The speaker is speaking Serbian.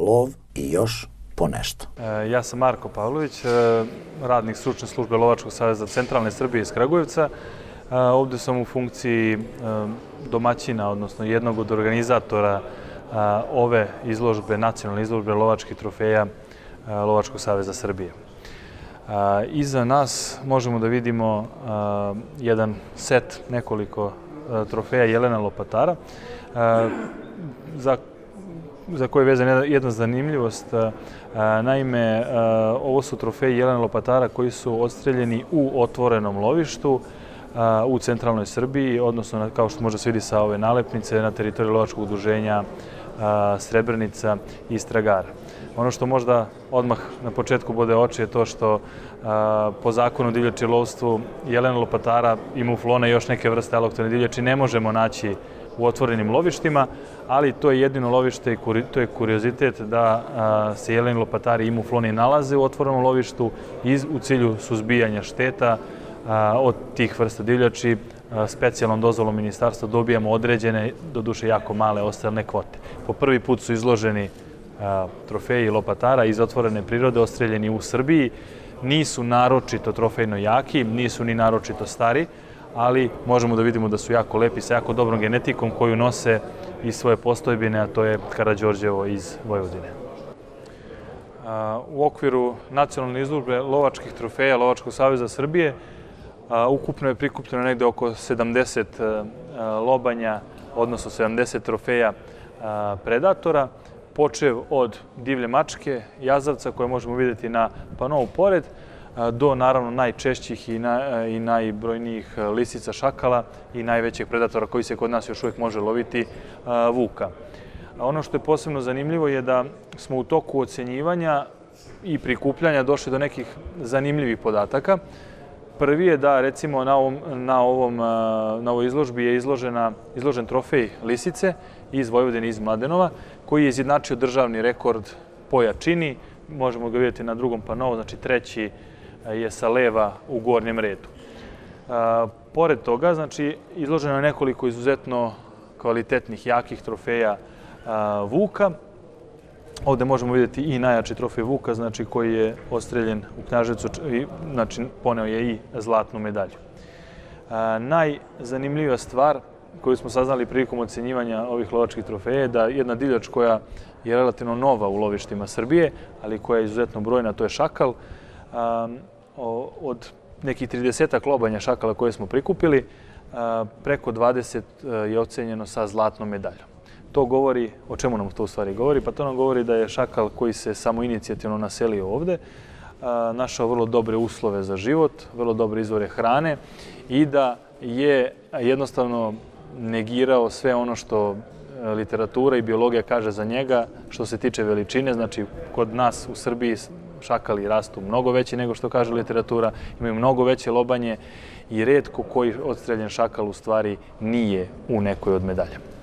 lov i još ponešto. Ja sam Marko Pavlović, radnik stručne službe Lovačkog saveza Centralne Srbije iz Kragujevca. Ovdje sam u funkciji domaćina, odnosno jednog od organizatora ove izložbe, nacionalne izložbe lovačkih trofeja Lovačkog saveza Srbije. Iza nas možemo da vidimo jedan set, nekoliko trofeja Jelena Lopatara, za koje je vezana jedna zanimljivost. Naime, ovo su trofeji Jelena Lopatara koji su odstreljeni u otvorenom lovištu u centralnoj Srbiji, odnosno, kao što može se vidi sa ove nalepnice, na teritoriji lovačkog udruženja Srebrenica i Stragara. Ono što možda odmah na početku bode oči je to što po zakonu o divljači i lovstvu Jelena Lopatara i muflona i još neke vrste alohtone divljači ne možemo naći u otvorenim lovištima, ali to je jedino lovište i to je kuriozitet da se Jeleni Lopatari i mufloni nalaze u otvorenom lovištu u cilju suzbijanja šteta od tih vrsta divljači. Specijalnom dozvolom ministarstva dobijamo određene, doduše jako male, ostrelne kvote. Po prvi put su izloženi trofeji Lopatara iz otvorene prirode, ostreljeni u Srbiji. Nisu naročito trofejno jaki, nisu ni naročito stari, ali možemo da vidimo da su jako lepi, sa jako dobrom genetikom koju nose iz svoje postojbine, a to je Karađorđevo iz Vojvodine. U okviru nacionalne izložbe lovačkih trofeja Lovačkog saveza Srbije ukupno je prikupljeno negde oko 70 lobanja, odnosno 70 trofeja predatora, počev od divlje mačke, jazavca koje možemo vidjeti na panovu pored, do naravno najčešćih i najbrojnijih lisica, šakala i najvećeg predatora koji se kod nas još uvijek može loviti, vuka. Ono što je posebno zanimljivo je da smo u toku ocenjivanja i prikupljanja došli do nekih zanimljivih podataka. Prvi je da, recimo, na ovoj izložbi je izložen trofej lisice iz Vojvodine, iz Mladenova, koji je izjednačio državni rekord po jačini. Možemo ga vidjeti na drugom panovu, znači treći je sa leva u gornjem redu. Pored toga, znači, izloženo je nekoliko izuzetno kvalitetnih, jakih trofeja vuka. Ovdje možemo vidjeti i najjači trofej vuka, znači, koji je ostreljen u Knjaževcu, znači, poneo je i zlatnu medalju. Najzanimljivija stvar koju smo saznali prilikom ocenjivanja ovih lovačkih trofeja je da jedna divljač koja je relativno nova u lovištima Srbije, ali koja je izuzetno brojna, to je šakal. Od nekih 30 lobanja šakala koje smo prikupili, preko 20 je ocenjeno sa zlatnom medaljom. To govori, o čemu nam to u stvari govori? Pa to nam govori da je šakal koji se samoinicijativno naselio ovde, našao vrlo dobre uslove za život, vrlo dobre izvore hrane i da je jednostavno negirao sve ono što literatura i biologija kaže za njega što se tiče veličine. Znači, kod nas u Srbiji šakali rastu mnogo veći nego što kaže literatura, imaju mnogo veće lobanje i retko koji odstreljen šakal u stvari nije u nekoj od medalja.